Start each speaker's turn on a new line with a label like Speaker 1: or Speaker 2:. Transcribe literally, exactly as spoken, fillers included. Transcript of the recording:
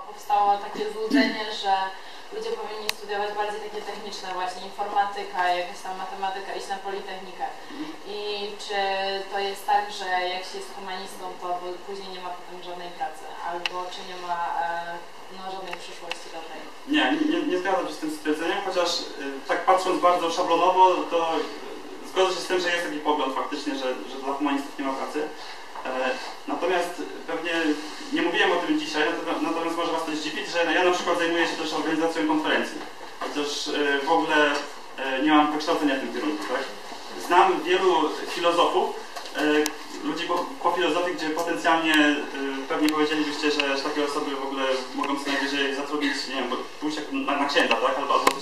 Speaker 1: powstało takie złudzenie, że ludzie powinni studiować bardziej takie techniczne, właśnie informatyka, jakaś tam matematyka, iść na politechnikę. I czy to jest tak, że jak się jest humanistą, to później nie ma potem żadnej pracy, albo czy nie ma e, no, żadnej przyszłości do tej?
Speaker 2: Nie, nie, nie zgadzam się z tym stwierdzeniem, chociaż y, tak patrząc bardzo szablonowo, to y, zgodzę się z tym, że jest taki pogląd faktycznie, że, że dla humanistów nie ma pracy. E, natomiast pewnie nie mówiłem o tym dzisiaj, natomiast, natomiast może Was to zdziwić, że ja na przykład zajmuję się też organizacją konferencji. Chociaż y, w ogóle y, nie mam wykształcenia w tym kierunku, tak? Znam wielu filozofów, y, ludzi po, po filozofii, gdzie potencjalnie y, pewnie powiedzielibyście, że, że takie osoby w ogóle mogą co najwyżej zatrudnić, nie wiem, pójść na, na księdza, tak? Albo, albo